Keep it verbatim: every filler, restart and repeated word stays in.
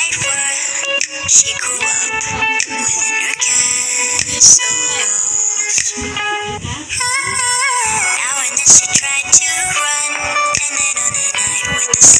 great world she grew up within her castle. Now and then she tried to run, and then on a night with the